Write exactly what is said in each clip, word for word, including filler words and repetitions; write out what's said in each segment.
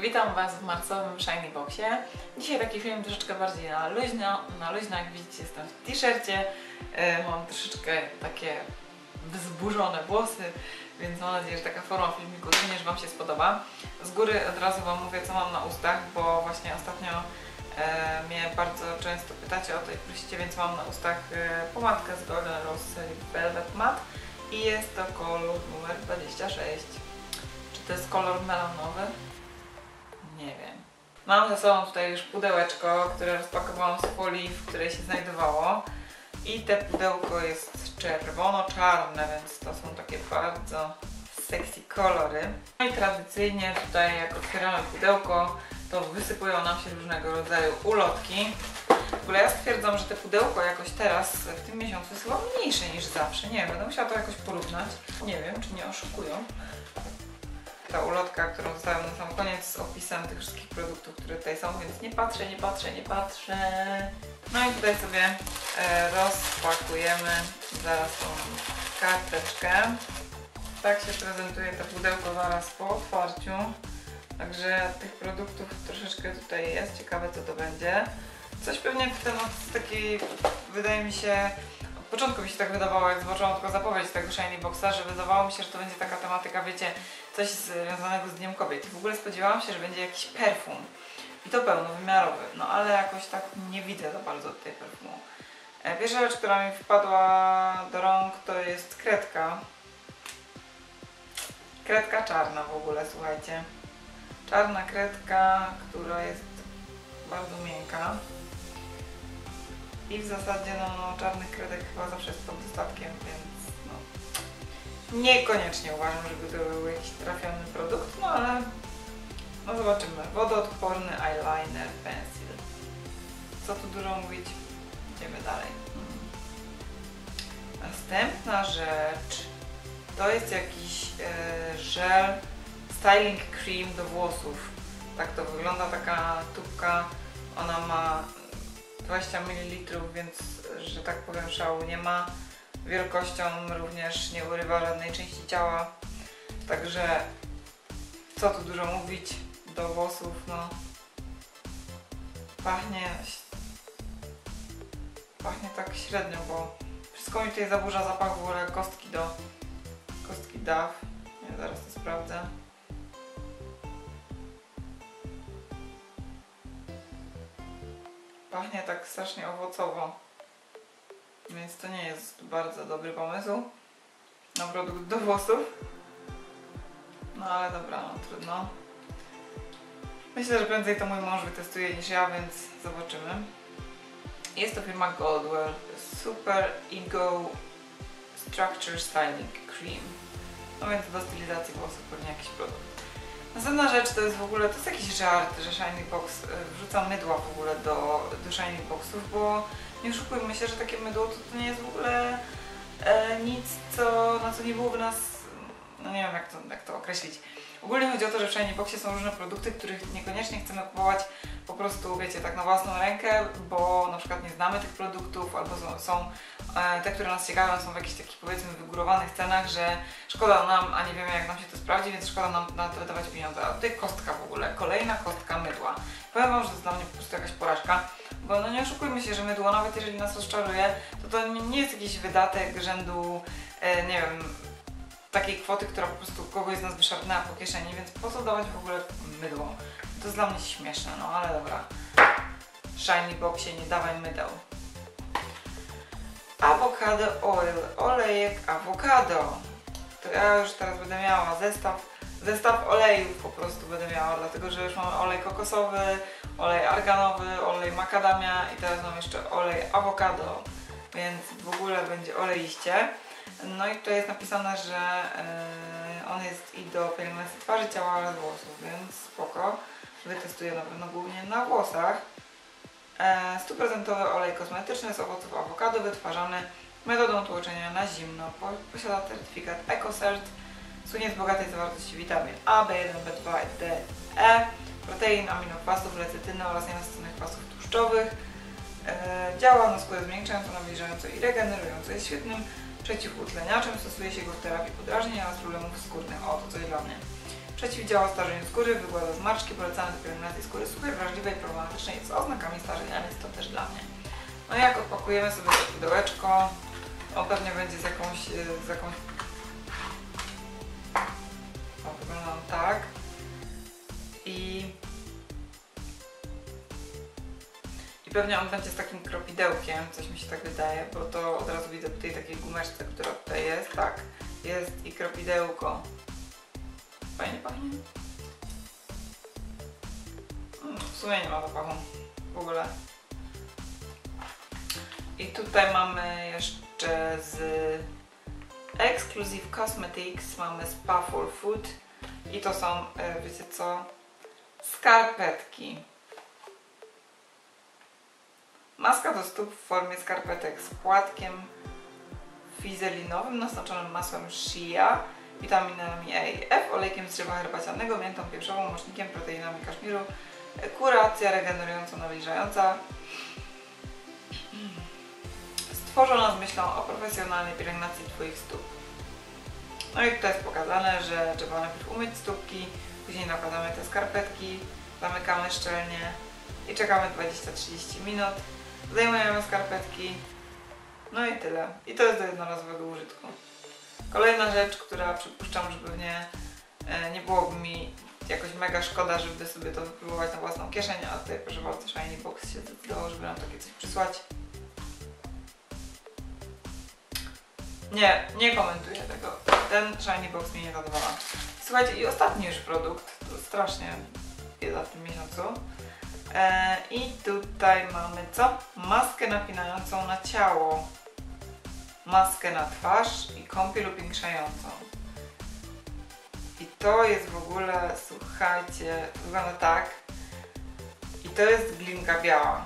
Witam Was w marcowym Shiny Boxie. Dzisiaj taki film troszeczkę bardziej na luźno. Na luźno, jak widzicie, jestem w t-shircie. Yy, mam troszeczkę takie wzburzone włosy, więc mam nadzieję, że taka forma filmiku również Wam się spodoba. Z góry od razu Wam mówię, co mam na ustach, bo właśnie ostatnio yy, mnie bardzo często pytacie o to i prosicie, więc mam na ustach yy, pomadkę z Golden Rose serii Velvet Matte i jest to kolor numer dwadzieścia sześć. Czy to jest kolor melonowy? Nie wiem. Mam ze sobą tutaj już pudełeczko, które rozpakowałam z folii, w której się znajdowało. I te pudełko jest czerwono-czarne, więc to są takie bardzo sexy kolory. No i tradycyjnie tutaj, jak otwieramy pudełko, to wysypują nam się różnego rodzaju ulotki. W ogóle ja stwierdzam, że te pudełko jakoś teraz w tym miesiącu jest chyba mniejsze niż zawsze. Nie wiem, będę musiała to jakoś porównać. Nie wiem, czy nie oszukują. Ta ulotka, którą zostawiam na sam koniec z opisem tych wszystkich produktów, które tutaj są, więc nie patrzę, nie patrzę, nie patrzę. No i tutaj sobie e, rozpakujemy zaraz tą karteczkę. Tak się prezentuje to pudełko zaraz po otwarciu. Także tych produktów troszeczkę tutaj jest. Ciekawe, co to będzie. Coś pewnie w temat takiej, wydaje mi się, od początku mi się tak wydawało, jak zobaczyłam tylko zapowiedź tego Shiny Boxa, że wydawało mi się, że to będzie taka tematyka, wiecie, coś związanego z Dniem Kobiet. I w ogóle spodziewałam się, że będzie jakiś perfum. I to pełnowymiarowy, no ale jakoś tak nie widzę za bardzo tej perfumu. Pierwsza rzecz, która mi wpadła do rąk, to jest kredka. Kredka czarna w ogóle, słuchajcie. Czarna kredka, która jest bardzo miękka. I w zasadzie no, no, czarnych kredek chyba zawsze jest pod dostatkiem, więc no, niekoniecznie uważam, żeby to był jakiś trafiony produkt, no ale no zobaczymy. Wodoodporny eyeliner pencil. Co tu dużo mówić? Idziemy dalej. Hmm. Następna rzecz to jest jakiś e, żel styling cream do włosów. Tak to wygląda, taka tubka, ona ma dwadzieścia mililitrów, więc że tak powiem szału nie ma. Wielkością również nie urywa żadnej części ciała. Także co tu dużo mówić, do włosów, no pachnie pachnie tak średnio, bo wszystko mi tutaj zaburza zapach w ogóle kostki do kostki Dove. Ja zaraz to sprawdzę. Pachnie tak strasznie owocowo, więc to nie jest bardzo dobry pomysł na produkt do włosów. No ale dobra, no trudno. Myślę, że prędzej to mój mąż wytestuje niż ja, więc zobaczymy. Jest to firma Goldwell Super Ego Structure Styling Cream. No więc do stylizacji włosów pewnie jakiś produkt. Następna rzecz to jest w ogóle, to jest jakiś żart, że Shiny Box wrzuca mydła w ogóle do, do Shiny Boxów, bo nie oszukujmy się, że takie mydło to, to nie jest w ogóle e, nic, co, na co nie byłoby nas, no nie wiem jak to, jak to określić. Ogólnie chodzi o to, że w Shiny Boxie są różne produkty, których niekoniecznie chcemy kupować po prostu, wiecie, tak na własną rękę, bo na przykład nie znamy tych produktów, albo są, są e, te, które nas ciekawią, są w jakichś takich, powiedzmy, wygórowanych cenach, że szkoda nam, a nie wiemy jak nam się to sprawdzi, więc szkoda nam na to wydawać pieniądze. A tutaj kostka w ogóle, kolejna kostka mydła. Powiem Wam, że to jest dla mnie po prostu jakaś porażka, bo no nie oszukujmy się, że mydło, nawet jeżeli nas rozczaruje, to to nie jest jakiś wydatek rzędu, e, nie wiem, takiej kwoty, która po prostu kogoś z nas wyszarpnęła po kieszeni, więc po co dawać w ogóle mydło? To jest dla mnie śmieszne, no ale dobra. Shiny Boxie, nie dawaj mydeł. Avocado oil, olejek awokado. To ja już teraz będę miała zestaw, zestaw olejów po prostu będę miała, dlatego że już mamy olej kokosowy, olej arganowy, olej makadamia i teraz mam jeszcze olej awokado, więc w ogóle będzie olejiście. No i tutaj jest napisane, że yy, on jest i do pielęgnacji twarzy, ciała oraz włosów, więc spoko. Wytestuję na pewno głównie na włosach. sto procent olej kosmetyczny z owoców awokado wytwarzany metodą tłoczenia na zimno. Posiada certyfikat EcoCert. Słynie z bogatej zawartości witamin A, B jeden, B dwa, D, E, protein, aminokwasów, lecytyny oraz nienasyconych kwasów tłuszczowych. Yy, działa na skórę zmiękczająco, nawilżająco i regenerująco. Jest świetnym przeciwutleniaczem, stosuje się go w terapii podrażnień oraz problemów skórnych. O, to coś dla mnie. Przeciwdziała starzeniu skóry, wygładza zmarszczki, polecane do pielęgnacji skóry suchej, wrażliwej, problematycznej z oznakami starzenia, więc to też dla mnie. No i jak odpakujemy sobie to pudełeczko, on pewnie będzie z jakąś, z jakąś... O, wygląda on tak. I... I pewnie on będzie z takim kropidełkiem, coś mi się tak wydaje, bo to od razu widzę w tej takiej gumeczce, która tutaj jest, tak, jest i kropidełko. Fajnie pachnie. Hmm, w sumie nie ma zapachu w ogóle. I tutaj mamy jeszcze z Exclusive Cosmetics, mamy Spa for Food i to są, wiecie co, skarpetki. Maska do stóp w formie skarpetek z płatkiem fizelinowym naznaczonym masłem shea, witaminami E i F, olejkiem z drzewa herbacianego, miętą pieprzową, mocznikiem, proteinami kaszmiru, kuracja regenerująca, nawilżająca. Stworzona z myślą o profesjonalnej pielęgnacji Twoich stóp. No i tutaj jest pokazane, że trzeba najpierw umyć stópki, później nakładamy te skarpetki, zamykamy szczelnie i czekamy dwadzieścia do trzydziestu minut. Zdejmujemy skarpetki, no i tyle. I to jest do jednorazowego użytku. Kolejna rzecz, która przypuszczam, że pewnie nie byłoby mi jakoś mega szkoda, żeby sobie to wypróbować na własną kieszeń, a tutaj proszę bardzo, Shiny Box się zdecydował, żeby nam takie coś przysłać. Nie, nie komentuję tego. Ten Shiny Box mnie nie zadowala. Słuchajcie, i ostatni już produkt, to strasznie bieda w tym miesiącu. E, I tutaj mamy co? Maskę napinającą na ciało, maskę na twarz i kąpiel upiększającą. I to jest w ogóle, słuchajcie, wygląda tak. I to jest glinka biała.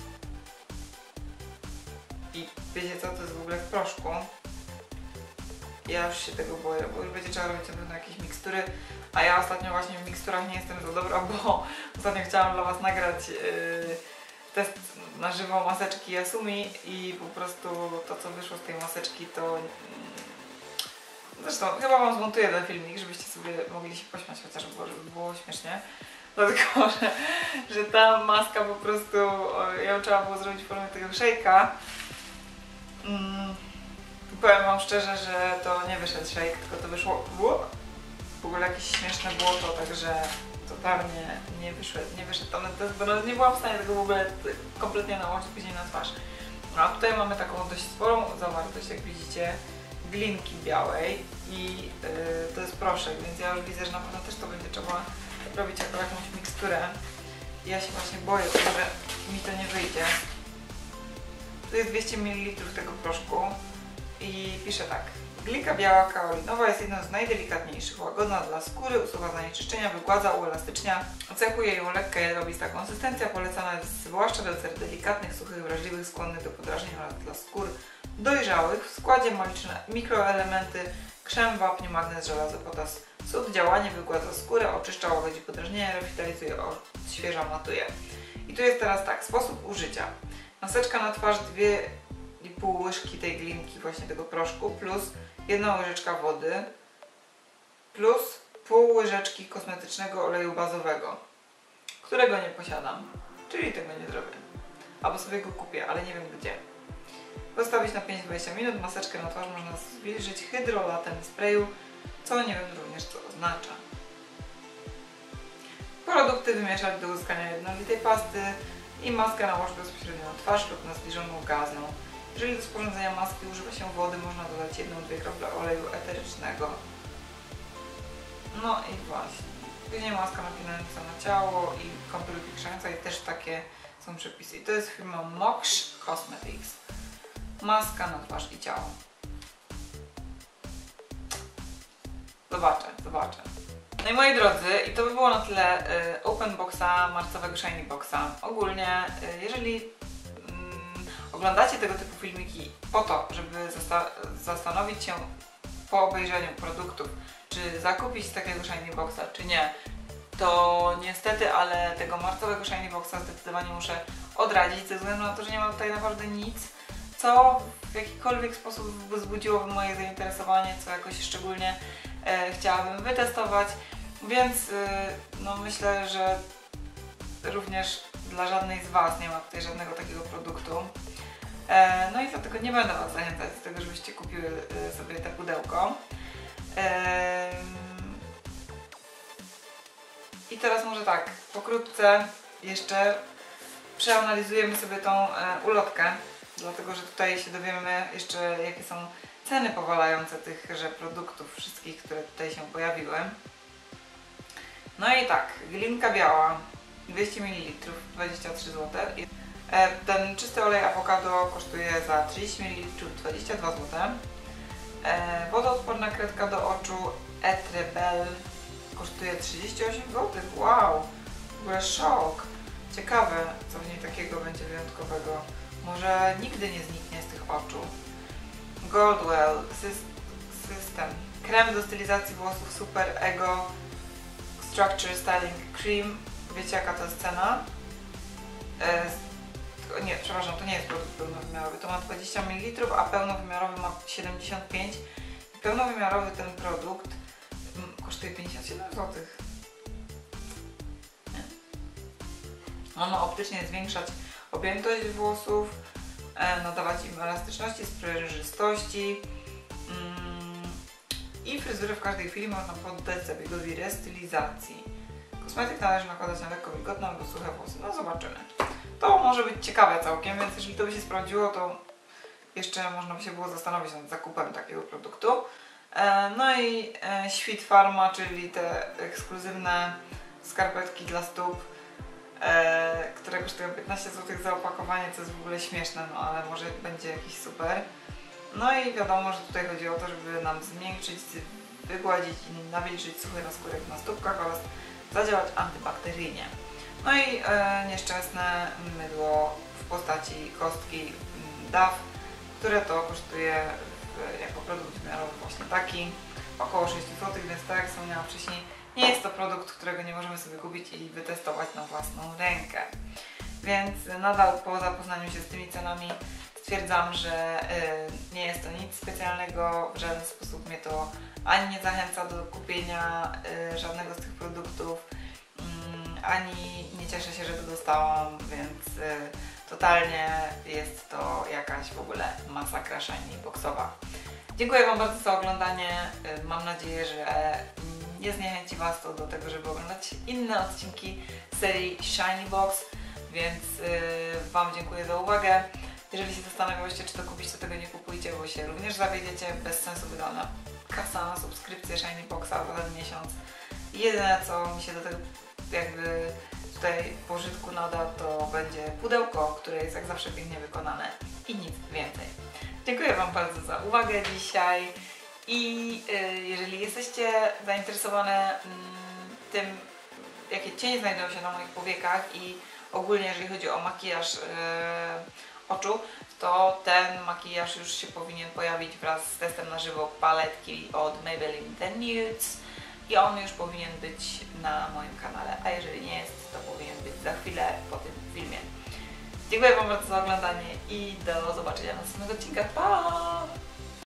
I wiecie co, to jest w ogóle w proszku. Ja już się tego boję, bo już będzie trzeba robić na pewno jakieś mikstury, a ja ostatnio właśnie w miksturach nie jestem za dobra, bo ostatnio chciałam dla Was nagrać yy, test na żywo maseczki Yasumi i po prostu to, co wyszło z tej maseczki, to... Yy, zresztą chyba Wam zmontuję ten filmik, żebyście sobie mogli się pośmiać, chociaż było, żeby było śmiesznie. Dlatego, że, że ta maska po prostu, ją trzeba było zrobić w formie tego szejka. Yy. Powiem Wam szczerze, że to nie wyszedł shake, tylko to wyszło w ogóle jakieś śmieszne błoto, także totalnie nie wyszedł, nie wyszedł tam test, bo nie byłam w stanie tego w ogóle kompletnie nałożyć później na twarz. No, a tutaj mamy taką dość sporą zawartość, jak widzicie, glinki białej i yy, to jest proszek, więc ja już widzę, że na pewno też to będzie trzeba robić jako jakąś miksturę. I ja się właśnie boję, że mi to nie wyjdzie. Tu jest dwieście mililitrów tego proszku. I pisze tak. Glinka biała kaolinowa jest jedną z najdelikatniejszych, łagodna dla skóry, usuwa zanieczyszczenia, wygładza, uelastycznia. Cechuje ją lekka jedwabista konsystencja, polecana jest zwłaszcza do cer delikatnych, suchych, wrażliwych, skłonnych do podrażnień oraz dla skór dojrzałych. W składzie ma liczne mikroelementy, krzem, wapń, magnez, żelazo, potas, sód. Działanie wygładza skórę, oczyszcza, łagodzi podrażnienia, rewitalizuje, odświeża, matuje. I tu jest teraz tak, sposób użycia. Maseczka na twarz, dwie i pół łyżki tej glinki, właśnie tego proszku, plus jedna łyżeczka wody, plus pół łyżeczki kosmetycznego oleju bazowego, którego nie posiadam, czyli tego nie zrobię. Albo sobie go kupię, ale nie wiem gdzie. Zostawić na pięć do dwudziestu minut. Maseczkę na twarz można zwilżyć hydrolatem sprayu, co nie wiem również co oznacza. Produkty wymieszać do uzyskania jednolitej pasty i maskę nałożyć bezpośrednio na twarz lub na zbliżoną gazę. Jeżeli do sporządzenia maski używa się wody, można dodać jedną do dwóch krople oleju eterycznego. No i właśnie. Później maska napinająca na ciało i kąpiel upiększająca i też takie są przepisy. I to jest firma Mox Cosmetics. Maska na twarz i ciało. Zobaczę, zobaczę. No i moi drodzy, i to by było na tyle y, Open Boxa, marcowego Shiny Boxa. Ogólnie, y, jeżeli oglądacie tego typu filmiki po to, żeby zasta zastanowić się po obejrzeniu produktów, czy zakupić takiego Shiny Boxa, czy nie, to niestety, ale tego marcowego Shiny Boxa zdecydowanie muszę odradzić, ze względu na to, że nie ma tutaj naprawdę nic, co w jakikolwiek sposób wzbudziłoby moje zainteresowanie, co jakoś szczególnie e, chciałabym wytestować. Więc yy, no myślę, że również dla żadnej z Was nie ma tutaj żadnego takiego produktu. E, no i dlatego nie będę Was zachęcać do tego, żebyście kupiły y, sobie te pudełko. E, I teraz może tak, pokrótce jeszcze przeanalizujemy sobie tą e, ulotkę, dlatego że tutaj się dowiemy jeszcze, jakie są ceny powalające tychże produktów wszystkich, które tutaj się pojawiły. No i tak, glinka biała dwieście mililitrów, dwadzieścia trzy złote. E, ten czysty olej awokado kosztuje za trzydzieści mililitrów, dwadzieścia dwa złote. E, wodoodporna kredka do oczu Etrebel kosztuje trzydzieści osiem złotych. Wow, w ogóle szok. Ciekawe, co w niej takiego będzie wyjątkowego. Może nigdy nie zniknie z tych oczu. Goldwell System. Krem do stylizacji włosów Super Ego Structure Styling Cream. Wiecie, jaka to jest cena? E, nie, przepraszam, to nie jest produkt pełnowymiarowy. To ma dwadzieścia mililitrów, a pełnowymiarowy ma siedemdziesiąt pięć. Pełnowymiarowy ten produkt mm, kosztuje pięćdziesiąt siedem złotych. On ma optycznie zwiększać objętość włosów, e, nadawać im elastyczności, sprężystości mm, i fryzurę w każdej chwili można poddać zabiegowi restylizacji. Kosmetyk należy nakładać na lekko wilgotne albo suche włosy. No zobaczymy. To może być ciekawe całkiem, więc jeżeli to by się sprawdziło, to jeszcze można by się było zastanowić nad zakupem takiego produktu. E, no i e, Świt Pharma, czyli te ekskluzywne skarpetki dla stóp, E, które kosztują piętnaście złotych za opakowanie, co jest w ogóle śmieszne, no ale może będzie jakiś super. No i wiadomo, że tutaj chodzi o to, żeby nam zmiękczyć, wygładzić i nawilżyć suchy naskórek na stópkach oraz zadziałać antybakteryjnie. No i e, nieszczęsne mydło w postaci kostki D A W, które to kosztuje w, jako produkt wymiarowy właśnie taki około sześć złotych, więc tak jak wspomniałam wcześniej, nie jest to produkt, którego nie możemy sobie kupić i wytestować na własną rękę. Więc nadal po zapoznaniu się z tymi cenami stwierdzam, że y, nie jest to nic specjalnego, w żaden sposób mnie to ani nie zachęca do kupienia y, żadnego z tych produktów, y, ani nie cieszę się, że to dostałam, więc y, totalnie jest to jakaś w ogóle masakra shiny boxowa. Dziękuję Wam bardzo za oglądanie, y, mam nadzieję, że nie zniechęci Was to do tego, żeby oglądać inne odcinki serii Shiny Box, więc yy, Wam dziękuję za uwagę. Jeżeli się zastanawiałyście, czy to kupić, to tego nie kupujcie, bo się również zawiedziecie. Bez sensu wydana kasa na subskrypcję Shiny Boxa za ten miesiąc. Jedyne, co mi się do tego jakby tutaj pożytku nada, to będzie pudełko, które jest jak zawsze pięknie wykonane i nic więcej. Dziękuję Wam bardzo za uwagę dzisiaj. I y, jeżeli jesteście zainteresowane mm, tym, jakie cienie znajdują się na moich powiekach i ogólnie jeżeli chodzi o makijaż y, oczu, to ten makijaż już się powinien pojawić wraz z testem na żywo paletki od Maybelline The Nudes i on już powinien być na moim kanale, a jeżeli nie jest, to powinien być za chwilę po tym filmie. Dziękuję Wam bardzo za oglądanie i do zobaczenia na następnych odcinkach. Pa!